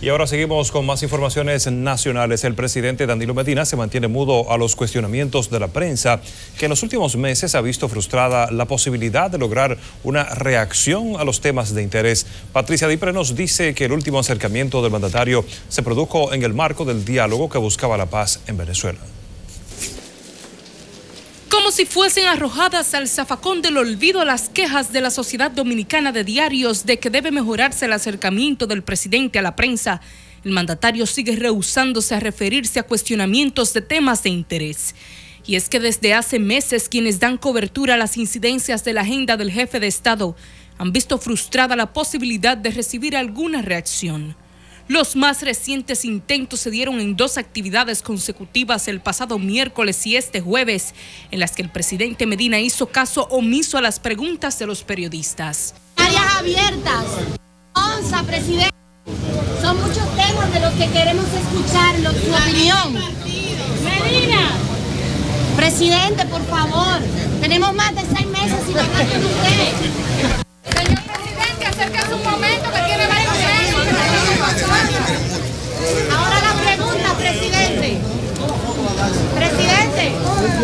Y ahora seguimos con más informaciones nacionales. El presidente Danilo Medina se mantiene mudo a los cuestionamientos de la prensa, que en los últimos meses ha visto frustrada la posibilidad de lograr una reacción a los temas de interés. Patricia Dipre nos dice que el último acercamiento del mandatario se produjo en el marco del diálogo que buscaba la paz en Venezuela. Como si fuesen arrojadas al zafacón del olvido las quejas de la Sociedad Dominicana de Diarios de que debe mejorarse el acercamiento del presidente a la prensa, el mandatario sigue rehusándose a referirse a cuestionamientos de temas de interés. Y es que desde hace meses quienes dan cobertura a las incidencias de la agenda del jefe de Estado han visto frustrada la posibilidad de recibir alguna reacción. Los más recientes intentos se dieron en 2 actividades consecutivas el pasado miércoles y este jueves, en las que el presidente Medina hizo caso omiso a las preguntas de los periodistas. Áreas abiertas, onza, presidente. Son muchos temas de los que queremos escuchar su opinión. Medina. Presidente, por favor, tenemos más de 6 meses sin hablar con usted. Señor presidente, acérquese un momento que tiene varios meses. Ahora la pregunta, presidente. Presidente.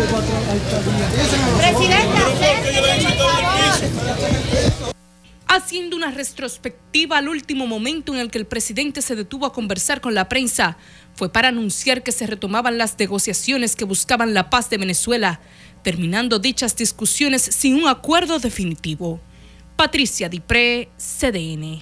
Presidente, acérquese, por favor. Haciendo una retrospectiva al último momento en el que el presidente se detuvo a conversar con la prensa, fue para anunciar que se retomaban las negociaciones que buscaban la paz de Venezuela, terminando dichas discusiones sin un acuerdo definitivo. Patricia Dipre, CDN.